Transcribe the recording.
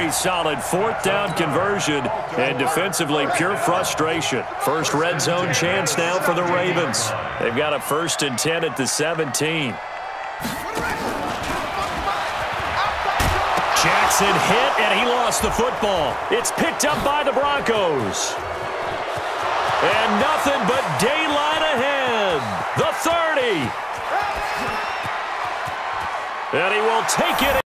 very solid fourth down conversion, and defensively pure frustration. First red zone chance now for the Ravens. They've got a 1st and 10 at the 17. Jackson hit, and he lost the football. It's picked up by the Broncos. And nothing but daylight ahead. The 30. And he will take it.